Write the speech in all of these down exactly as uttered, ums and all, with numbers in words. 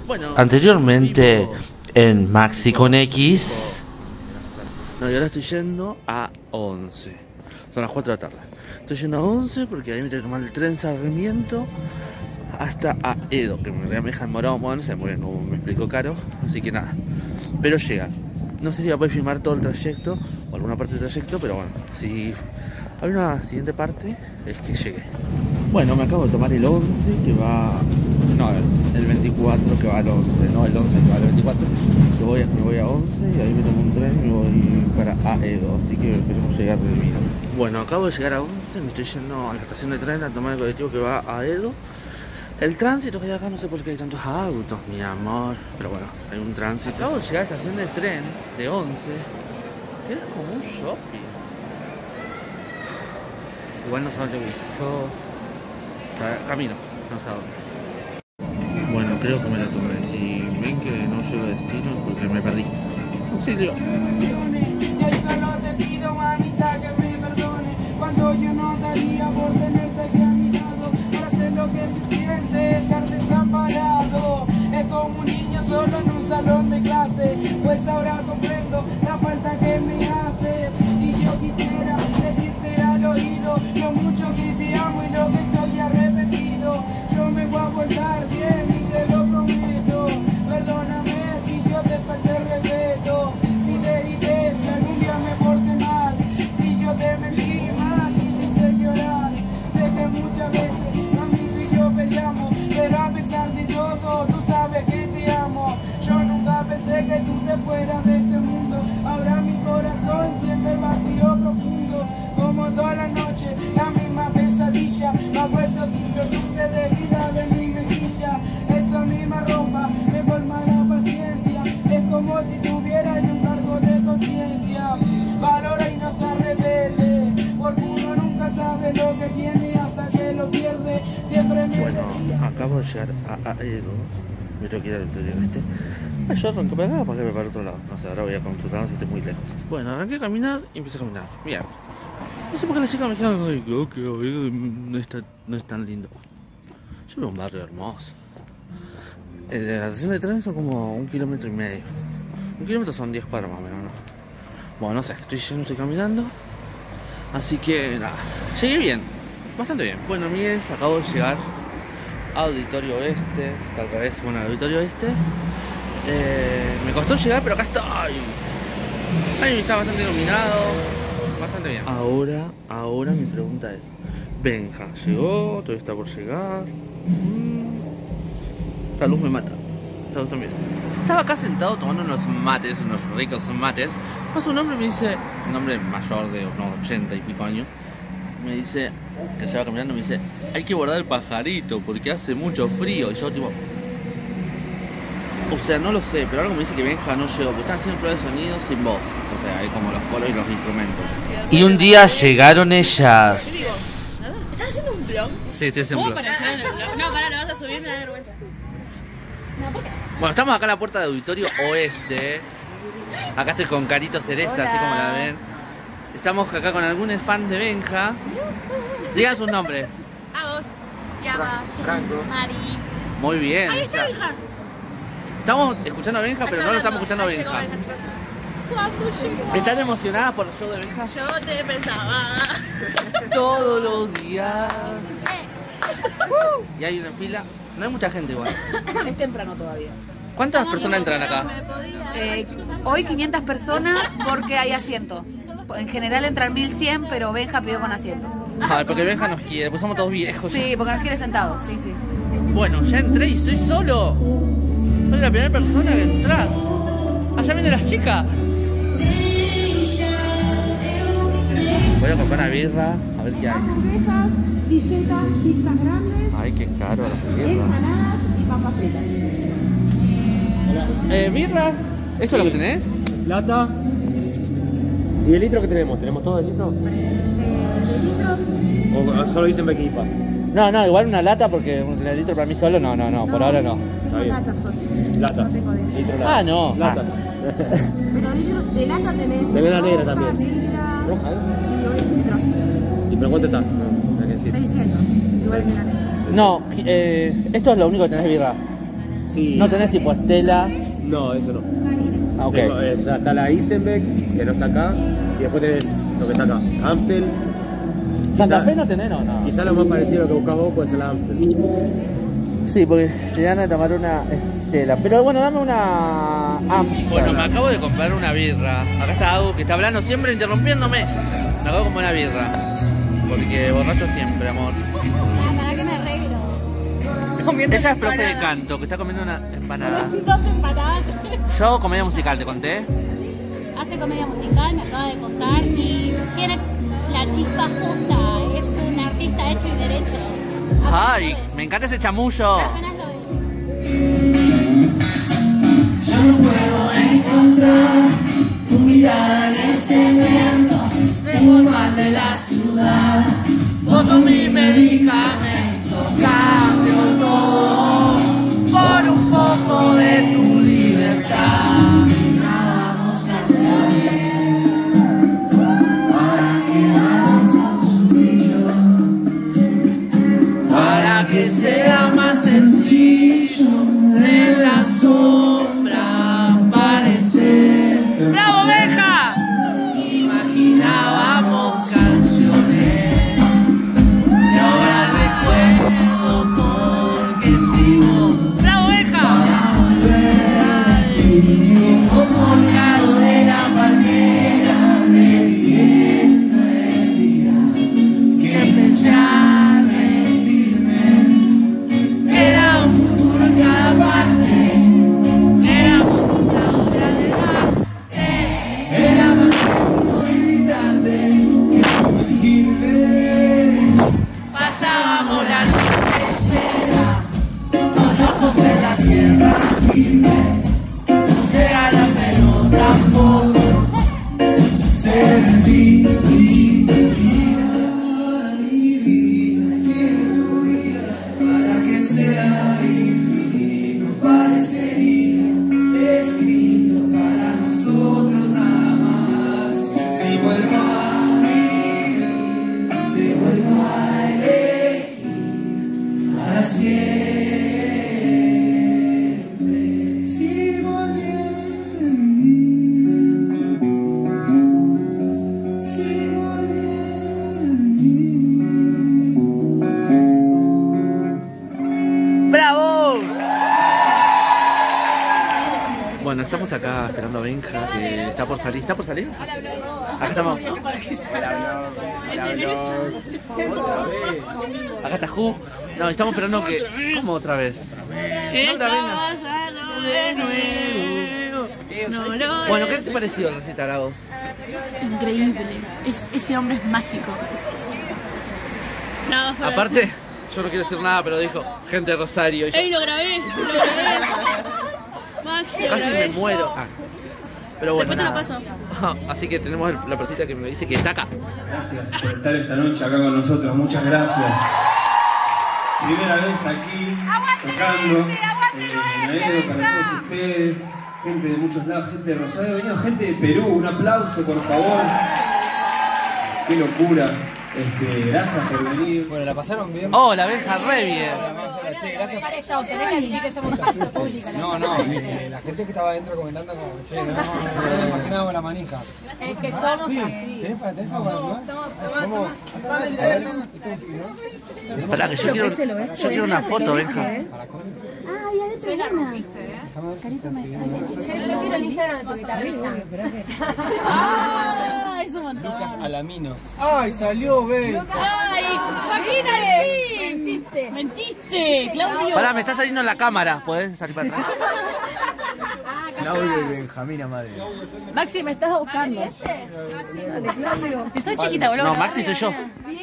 Bueno, Anteriormente en Maxi con X. no, y ahora estoy yendo a once. Son las cuatro de la tarde. Estoy yendo a once porque ahí me tengo que tomar el tren Sarmiento hasta a Edo, que me deja en Morón, no sé muy bien como me explicó Caro, así que nada. Pero llega. No sé si va a poder filmar todo el trayecto o alguna parte del trayecto, pero bueno, si hay una siguiente parte es que llegue. Bueno, me acabo de tomar el once que va... No, el veinticuatro que va al once, no el once que va al veinticuatro. Que voy, me voy a once y ahí me tomo un tren y me voy para Aedo, así que esperemos llegar de bien. Bueno, acabo de llegar a once, me estoy yendo a la estación de tren a tomar el colectivo que va a Aedo. El tránsito que hay acá, no sé por qué hay tantos autos, mi amor, pero bueno, hay un tránsito. Acabo de llegar a la estación de tren de once, que es como un shopping. Igual no sé dónde voy, yo o sea, camino, no sé a dónde. Bueno, creo que me la tomé. Si ven que no llego a destino es porque me perdí. Auxilio. Yo solo te pido, mamita, que me perdone cuando yo no daría por tenerte aquí a mi lado. Para hacer lo que se siente, estar desamparado. Es como un niño solo en un salón de clase. Pues ahora comprendo la falta que me haces. Y yo quisiera decirte al oído lo mucho que te amo y lo que estoy arrepentido. Yo me voy a voltar bien y te lo prometo. Perdóname si yo te falté el respeto. Si te grité, si algún día me porté mal. Si yo te mentí más y te hice llorar. Sé que muchas veces mami tú y yo peleamos, pero a pesar de todo tú sabes que te amo. Yo nunca pensé que tú te fueras de este mundo. Ahora mi corazón siente el vacío profundo. Como toda la noche, la misma pesadilla. Me acuerdo simplemente de vida de mi mejilla. Esa misma ropa me colma la paciencia. Es como si tuviera un cargo de conciencia. Valora y no se rebelde, porque uno nunca sabe lo que tiene hasta que lo pierde. Siempre me Bueno, decía. acabo de llegar a Aedo. Me tengo que ir al Auditorio Este. Ah, yo arranqué para acá, para que me para otro lado. No sé, ahora voy a consultar si estoy muy lejos. Bueno, arranqué a caminar y empecé a caminar. Bien. No sé por qué la chica me dijeron que oh, que Aedo no, está, no es tan lindo. Yo veo un barrio hermoso. Eh, de la estación de tren son como un kilómetro y medio. Un kilómetro son diez cuadras más o menos, ¿no? Bueno, no sé, estoy yendo, estoy caminando. Así que nada, llegué bien, bastante bien. Bueno, amigues, acabo de llegar a Auditorio Este. Está al revés, bueno, al Auditorio Este. Eh, me costó llegar, pero acá estoy. Ahí está bastante iluminado, bastante bien. Ahora, ahora mi pregunta es: Benja, ¿llegó? ¿Todavía está por llegar? Mm. Esta luz me mata. Esta luz también. Estaba acá sentado tomando unos mates, unos ricos mates. Pasa un hombre y me dice, un hombre mayor de unos ochenta y pico años, me dice, que se va caminando, me dice, hay que guardar el pajarito porque hace mucho frío. Y yo tipo, o sea, no lo sé, pero algo me dice que Benja no llegó, porque están haciendo pruebas de sonido sin voz. O sea, hay como los coros y los instrumentos. Y un día llegaron ellas. ¿Estás haciendo un vlog? Sí, estoy haciendo un ¿Cómo vlog. para hacer el vlog? No, para, lo vas a subir, me da vergüenza. No, ¿por qué? Bueno, estamos acá en la puerta de Auditorio Oeste. Acá estoy con Carito Cereza, Hola. así como la ven. Estamos acá con algunos fans de Benja. Digan sus nombres. A vos, Yama, Franco, Mari. Muy bien. Ahí o está sea, Benja. estamos escuchando a Benja, pero no lo estamos escuchando a Ahí llegó Benja. chicos. ¿Cuándo llegó? ¿Están emocionadas por el show de Benja? Yo te pensaba. Todos los días. Y hay una fila. No hay mucha gente igual. Es temprano todavía. ¿Cuántas personas entran acá? Eh, hoy quinientas personas porque hay asientos. En general entran mil cien, pero Benja pidió con asiento. A ver, porque Benja nos quiere, pues somos todos viejos. Sí, porque nos quiere sentados, sí, sí. Bueno, ya entré y estoy solo. Soy la primera persona que entra. Allá vienen las chicas. Voy a comprar una birra, a ver qué hay. Hamburguesas, pisetas, pizzas grandes, Ay, qué caro la birra. empanadas y papas fritas. Eh, birra, ¿esto es lo que tenés? Lata. ¿Y el litro que tenemos? ¿Tenemos todo el litro? ¿O solo dicen Bequipa? No, no, igual una lata porque un litro para mí solo, no, no, no, por ahora no. Está bien. Latas son. Latas. No tengo de- Litro lata. Ah, no. Latas. Pero litro de lata tenés. Tenés la negra roja, también. negra. ¿Roja, eh? Sí, hoy es litro. ¿Y pero cuánto está? No, hay que decir. seiscientos. Igual que la negra. No, eh, esto es lo único que tenés birra. Sí. No tenés tipo Estela. No, eso no. Ah, ok. Tengo, eh, ya está la Isenbeck, que no está acá, y después tenés lo que está acá, Amstel. ¿Santa Quizá- Fe no tenés? No, no. Quizá lo más parecido a lo que buscas vos puede ser la Amstel. Sí, porque te dan a tomar una Estela. Pero bueno, dame una Amstel. Bueno, me acabo de comprar una birra. Acá está Agus, que está hablando siempre interrumpiéndome. Me acabo de comprar una birra. Porque borracho siempre, amor. ¿Para qué me arreglo? Ella es profe de canto, que está comiendo una empanada. Dos empanadas. Yo hago comedia musical, ¿te conté? Hace comedia musical, me acaba de contar, y tiene la chispa justa. Es un artista hecho y derecho. Ay, me encanta ese chamullo. Apenas lo ves. Yo no puedo encontrar tu mirada en el cemento. Tengo el mal de la ciudad. Vos sos mi medicamento. Cambio todo por un poco de tu libertad. Grabamos canciones para quedarnos con su brillo, para que sea más sencillo en la sombra aparecer. ¡Bravo, Benja! Imaginábamos canciones y ahora recuerdo porque escribo. ¡Bravo, Benja! Para volver a definir como colgado de la palmera, reviviendo el día que empecé a rendirme. Era un futuro en cada parte, éramos un lado de alejarte, era más seguro gritarte que sumergirme. Pasábamos la noche entera, todos locos en la tierra firme. No será la pelota tampoco, servir mi vida, mi vida, quiero tu vida, para que sea infinito, parecería escrito para nosotros nada más. Si vuelvo a vivir, te vuelvo a elegir para siempre. Si volviera a vivir, si volviera a vivir. ¡Bravo! Bueno, estamos acá esperando a Benja, que está por salir. ¿Está por salir? Acá estamos. Acá está Ju. No, estamos esperando que... ¿Cómo otra vez? Otra vez, no. Bueno, ¿qué te pareció el recital a vos? Increíble. Es, ese hombre es mágico. Nada más para... Aparte, yo no quiero decir nada, pero dijo gente de Rosario. Y yo ¡Ey, lo grabé! ¡Lo grabé! Maxi, lo casi grabé. me muero. Ah, pero bueno, Después te lo nada. Así que tenemos el- la persita que me dice que está acá. Gracias por estar esta noche acá con nosotros, muchas gracias. Primera vez aquí, tocando, eh, me alegro para todos ustedes, gente de muchos lados, gente de Rosario, ha venido gente de Perú, un aplauso por favor. Qué locura, este, gracias por venir. Bueno, ¿la pasaron bien? Hola, Benja, re bien. Che, gracias. pública. No, no, eh, la gente que estaba adentro comentando como, che, no, no, no me imaginaba la manija. Es que somos Sí, así. ¿tenés para tenés algo para tomar? ¿Cómo? Pará, que yo quiero, yo quiero una foto, Benja. Yo quiero el Instagram de tu guitarrista. ¡Ah! Es un montón. Lucas Alaminos. ¡Ay, salió, ve! ¡Ay! ¡Imagínate! Mentiste. ¡Mentiste! ¡Claudio! Pará, me está saliendo en la cámara. ¿Podés salir para atrás? Claudio y Benjamina, madre. Maxi, me estás buscando. Dale, Claudio. Soy chiquita, boludo. No, Maxi soy yo.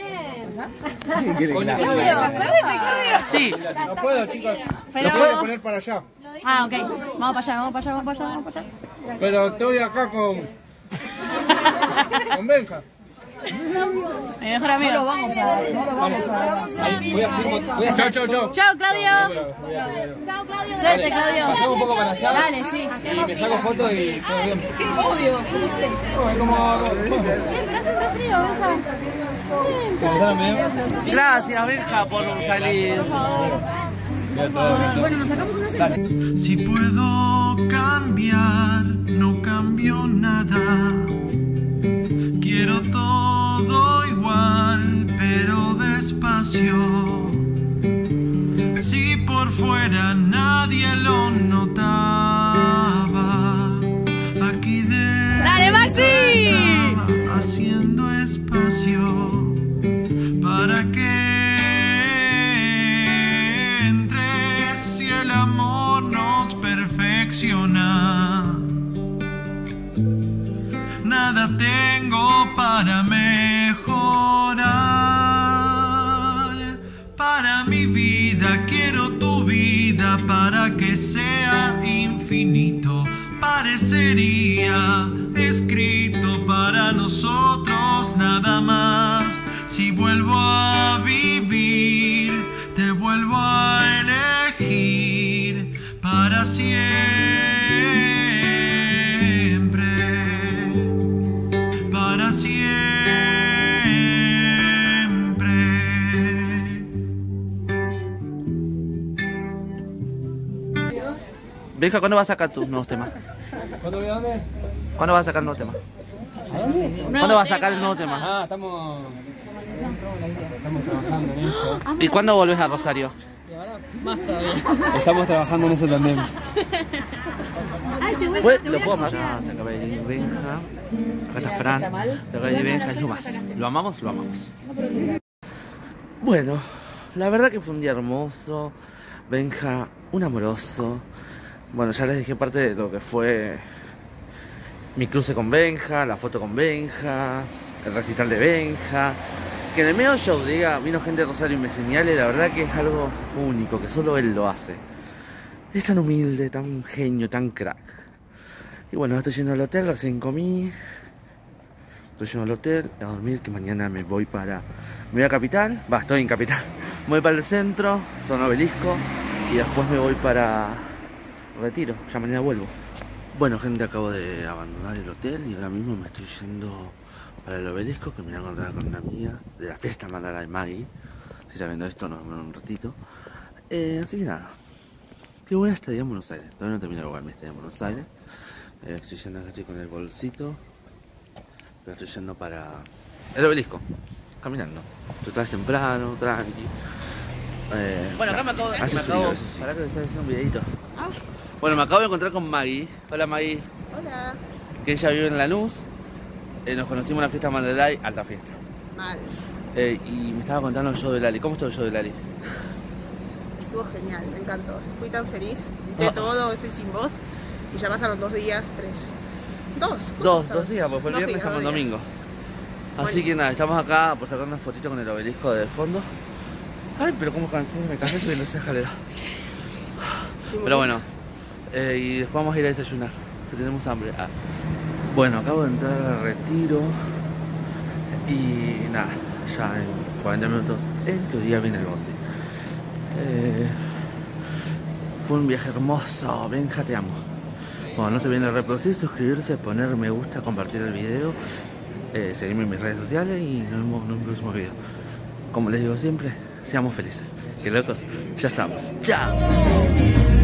Bien. Sí, No puedo, chicos. Pero... poner para allá. Ah, ok. Vamos para allá, vamos para allá, vamos para allá, vamos para allá. Pero estoy acá con... con Benja. Mi mejor amigo. No lo vamos a ver, no lo vamos a ver. Ahí, voy a firmar. Voy a hacer... Chau, chau, chau. Chao, Claudio. Chao, Claudio. Suerte, Claudio. Pasamos un poco para allá. Dale, sí. Y me saco fotos y todo bien. Obvio, no sé. No, es como... Che, pero hace un frío, Benja. ¿Pasaron bien? gracias, Benja, por salir. Bueno, nos sacamos una selfie. Si puedo cambiar, no cambio nada. Quiero todo igual, pero despacio. Si por fuera nadie lo notaba, aquí dentro ¡Dale, Maxi! estaba haciendo espacio para que entre si el amor nos perfecciona. Nada tengo para mejorar. Para mi vida quiero tu vida para que sea infinito. Parecería escrito para nosotros nada más. Si vuelvo a vivir, te vuelvo a elegir para siempre. Para siempre. Benja, ¿cuándo vas a sacar tus nuevos temas? ¿Cuándo voy a dónde? ¿Cuándo vas a sacar el nuevo tema? ¿A dónde? ¿Cuándo vas a sacar el nuevo tema? Ah, estamos... Estamos trabajando en eso. ¿Y cuándo volvés a Rosario? Más todavía. Estamos trabajando en eso también. Pues, lo puedo amar. Ya se acaba de ir Benja. Acá está Fran. Se acaba de ir Benja, es lo más. ¿Lo amamos? Lo amamos. Bueno, la verdad que fue un día hermoso. Benja, un amoroso. Bueno, ya les dije parte de lo que fue mi cruce con Benja, la foto con Benja, el recital de Benja. Que en el medio show diga, vino gente de Rosario y me señale, la verdad que es algo único, que solo él lo hace. Es tan humilde, tan genio, tan crack. Y bueno, estoy yendo al hotel, recién comí. Estoy yendo al hotel a dormir, que mañana me voy para... Me voy a Capital, va, estoy en Capital. Me voy para el centro, zona Obelisco, y después me voy para Retiro, ya mañana vuelvo. Bueno, gente, acabo de abandonar el hotel y ahora mismo me estoy yendo para el Obelisco, que me voy a encontrar con una amiga de la fiesta mandala de Maggie. Si está viendo esto, nos vemos en un ratito. Eh, así que nada, qué buena estadía en Buenos Aires. Todavía no termino de jugar mi estadía en Buenos Aires. Eh, estoy yendo aquí con el bolsito, pero estoy yendo para el Obelisco, caminando. Total es temprano, tranqui. Eh, bueno, acá me acabo de... Me acabo... Pará que estoy haciendo un videito. Ah. Bueno, me acabo de encontrar con Maggie. Hola, Maggie. Hola. Que ella vive en Lanús. Eh, nos conocimos en la fiesta Mandelay, alta fiesta. Mal. Eh, y me estaba contando el show de Lali. ¿Cómo estuvo el show de Lali? Estuvo genial, me encantó. Fui tan feliz de oh. todo, estoy sin voz. Y ya pasaron dos días, tres. Dos. Dos, dos días, porque fue el viernes, estamos el domingo. Así Buenísimo. Que nada, estamos acá por sacar una fotito con el Obelisco de fondo. Ay, pero cómo cansé, me cansé subiendo esa escalera. Pero bueno, eh, y después vamos a ir a desayunar, que tenemos hambre. Ah. Bueno, acabo de entrar al Retiro. Y nada, ya en cuarenta minutos, en teoría viene el bondi. Eh, fue un viaje hermoso, Benja, te amo. Bueno, no se olviden de reproducir, suscribirse, poner me gusta, compartir el video, eh, seguirme en mis redes sociales y nos vemos en un próximo video. Como les digo siempre, seamos felices. Que locos, ya estamos. ¡Chao!